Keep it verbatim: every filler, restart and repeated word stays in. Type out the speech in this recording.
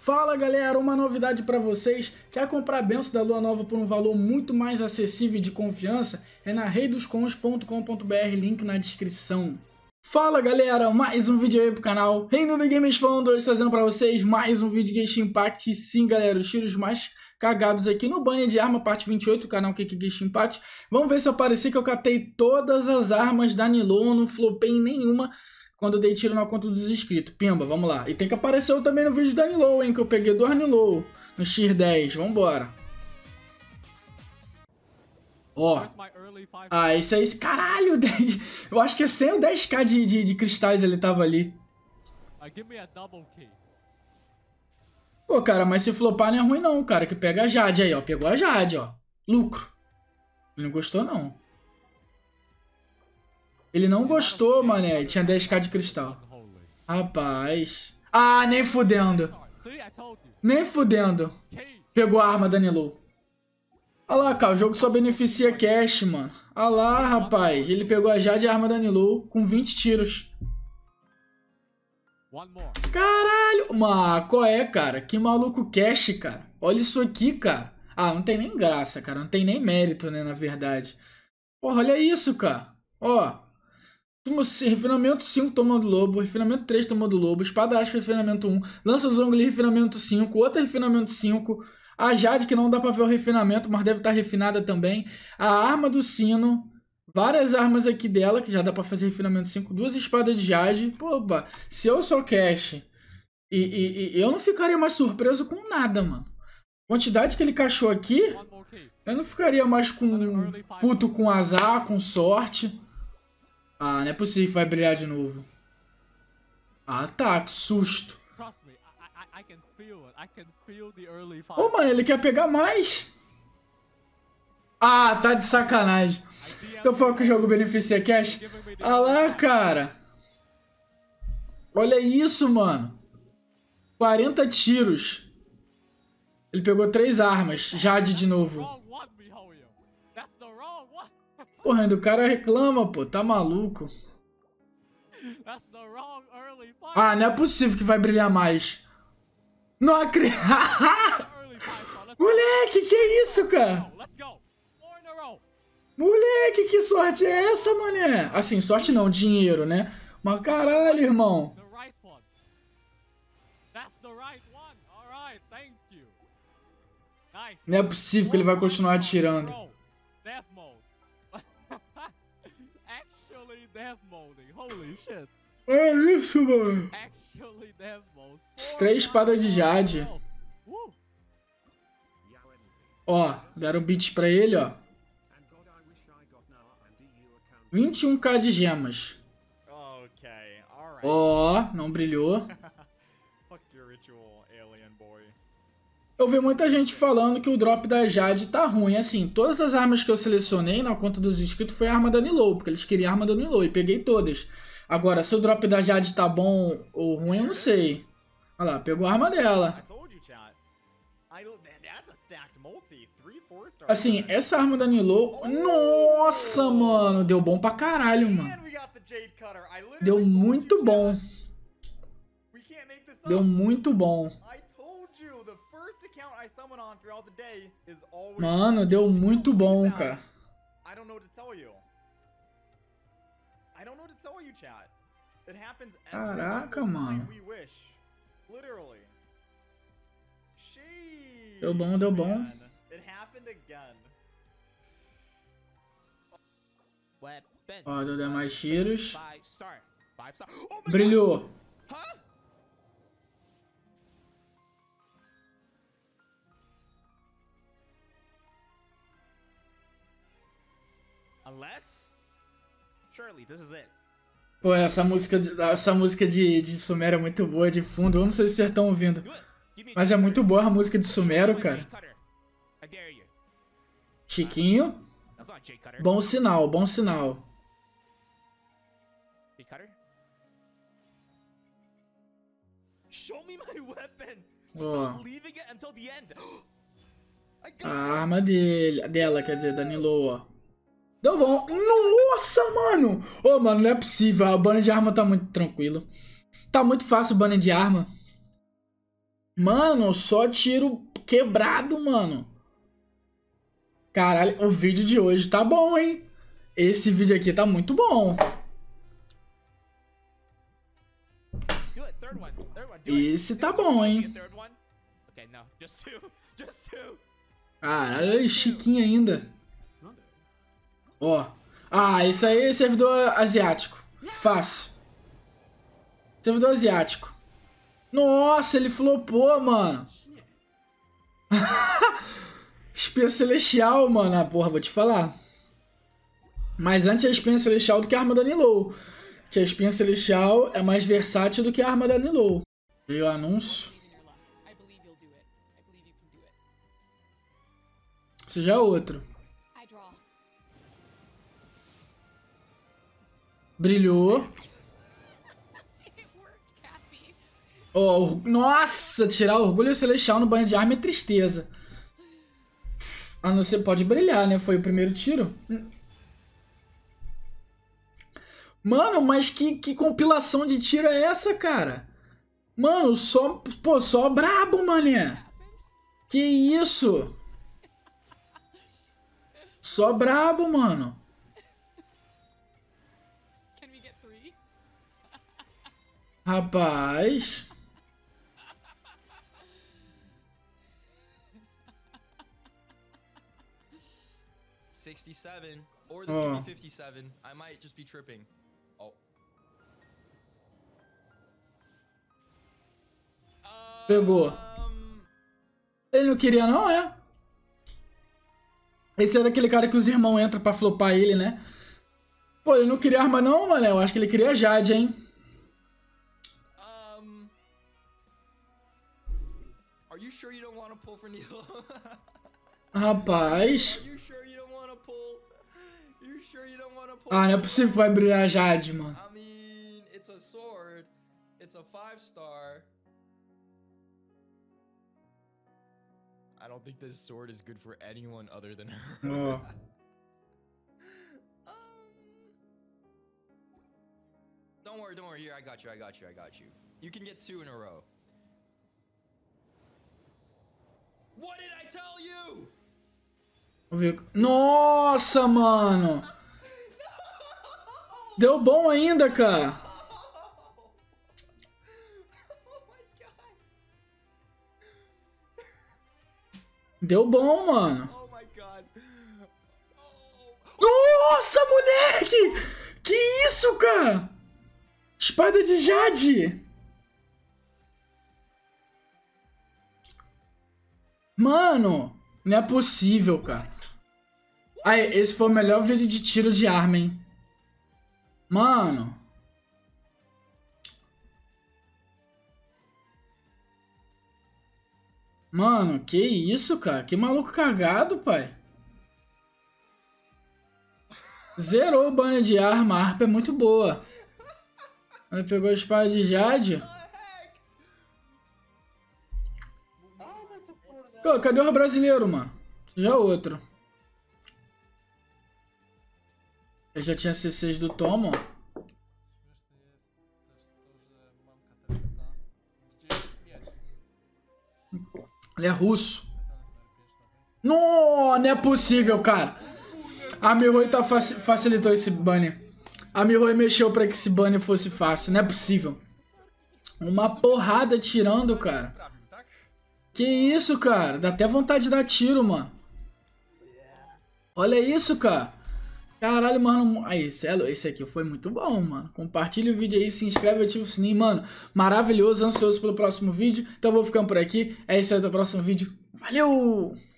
Fala galera, uma novidade para vocês. Quer comprar a benção da Lua Nova por um valor muito mais acessível e de confiança? É na rei dos cons ponto com ponto br, link na descrição. Fala galera, mais um vídeo aí pro canal Rei Noob Games falando hoje, trazendo pra vocês mais um vídeo de Genshin Impact. E sim galera, os tiros mais cagados aqui no banho de arma, parte vinte e oito, canal Kiki Genshin Impact. Vamos ver se aparecer que eu catei todas as armas da Nilou, não flopei em nenhuma quando eu dei tiro na conta dos inscritos. Pimba, vamos lá. E tem que aparecer eu também no vídeo da Nilou, hein, que eu peguei duas Nilou no Tier dez. Vambora. Ó. Ah, esse aí, caralho, dez. Eu acho que é cem ou dez k de, de, de cristais ele tava ali. Pô, cara, mas se flopar não é ruim não, cara, que pega a Jade aí, ó. Pegou a Jade, ó. Lucro. Ele não gostou, não. Ele não gostou, mané. Ele tinha dez k de cristal. Rapaz. Ah, nem fudendo. Nem fudendo. Pegou a arma da Nilou. Olha lá, cara. O jogo só beneficia cash, mano. Olha lá, rapaz. Ele pegou a Jade e a arma da Nilou com vinte tiros. Caralho. Mas qual é, cara? Que maluco cash, cara. Olha isso aqui, cara. Ah, não tem nem graça, cara. Não tem nem mérito, né, na verdade. Porra, olha isso, cara. Ó. Refinamento cinco, toma do lobo. Refinamento três, toma do lobo. Espada áspera, refinamento um. Lança Zhongli, refinamento cinco. Outra, refinamento cinco. A Jade, que não dá pra ver o refinamento, mas deve estar refinada também. A arma do sino. Várias armas aqui dela, que já dá pra fazer refinamento cinco. Duas espadas de Jade. Pô, se eu sou cash, e, e, e eu não ficaria mais surpreso com nada, mano. A quantidade que ele cachou aqui, eu não ficaria mais com puto com azar, com sorte. Ah, não é possível que vai brilhar de novo. Ah, tá, que susto. Ô, oh, mano, ele quer pegar mais. Ah, tá de sacanagem. Então foi que o jogo beneficia cash? Ah lá, cara. Olha isso, mano. quarenta tiros. Ele pegou três armas. Jade de novo. Porra, ainda o cara reclama, pô. Tá maluco. Ah, não é possível que vai brilhar mais. Não acredito. Moleque, que é isso, cara? Moleque, que sorte é essa, mané? Assim, sorte não, dinheiro, né? Mas caralho, irmão. Não é possível que ele vai continuar atirando. É isso, mano. Três espadas de Jade. Ó, deram beat pra ele, ó. vinte e um k de gemas. Ó, não brilhou. Eu vi muita gente falando que o drop da Jade tá ruim. Assim, todas as armas que eu selecionei na conta dos inscritos foi a arma da Nilou, porque eles queriam a arma da Nilou e peguei todas. Agora, se o drop da Jade tá bom ou ruim, eu não sei. Olha lá, pegou a arma dela. Assim, essa arma da Nilou... Nossa, mano, deu bom pra caralho, mano. Deu muito bom. Deu muito bom. Mano, deu muito bom, cara. Caraca, mano. Deu bom, deu bom. Ó, deu mais tiros. Brilhou. Pô, essa música, essa música de, de Sumero é muito boa, de fundo. Eu não sei se vocês estão ouvindo, mas é muito boa a música de Sumero, cara. Chiquinho. Bom sinal, bom sinal. Ó. A arma dele, dela, quer dizer, da Nilou, ó. Deu bom. Nossa, mano. Ô, oh, mano, não é possível. A banner de arma tá muito tranquilo. Tá muito fácil o banner de arma. Mano, só tiro quebrado, mano. Caralho, o vídeo de hoje tá bom, hein? Esse vídeo aqui tá muito bom. Esse tá bom, hein? Caralho, chiquinho ainda. Ó. Ah, isso aí é servidor asiático. Fácil. Servidor asiático. Nossa, ele flopou, mano. Espinha Celestial, mano. Ah, porra, vou te falar. Mas antes é a Espinha Celestial do que a arma da Nilou. Que a Espinha Celestial é mais versátil do que a arma da Nilou. Veio o anúncio. Esse já é outro. Brilhou. Oh, nossa, tirar Orgulho Celestial no banho de arma é tristeza. Ah, não, você pode brilhar, né? Foi o primeiro tiro. Mano, mas que, que compilação de tiro é essa, cara? Mano, só, pô, só brabo, mané. Que isso? Só brabo, mano. Rapaz. sixty-seven or this could be fifty-seven. I might just be tripping. Oh. Pegou. Ele não queria não, é? Esse é daquele cara que os irmãos entram pra flopar ele, né? Pô, ele não queria arma não, mano. Eu acho que ele queria Jade, hein? Um. Are you sure you don't want to pull for Neil? Rapaz. Ah, não é possível que vai brilhar Jade, mano. I mean, it's a sword. It's a five star. I don't think this sword is good for anyone other than her. Oh. um, don't worry, don't worry. Here, I got you, I got you, I got you. You can get two in a row. What did I tell you? Vou ver. Nossa, mano. Deu bom ainda, cara. Deu bom, mano. Nossa, moleque! Que isso, cara? Espada de Jade. Mano, não é possível, cara. Aí, esse foi o melhor vídeo de tiro de arma, hein? Mano. Mano, que isso, cara? Que maluco cagado, pai. Zerou o banner de arma. A harpa é muito boa. Ele pegou a espada de Jade. Pô, cadê o brasileiro, mano? Já é outro. Eu já tinha C seis do Tom, ó. Ele é russo. Não, não é possível, cara. A Miroi tá faci facilitou esse banner. A Miroi mexeu pra que esse banner fosse fácil. Não é possível. Uma porrada tirando, cara. Que isso, cara? Dá até vontade de dar tiro, mano. Olha isso, cara. Caralho, mano. Aí, esse aqui foi muito bom, mano. Compartilha o vídeo aí, se inscreve, ativa o sininho, mano. Maravilhoso, ansioso pelo próximo vídeo. Então eu vou ficando por aqui. É isso aí do próximo vídeo. Valeu!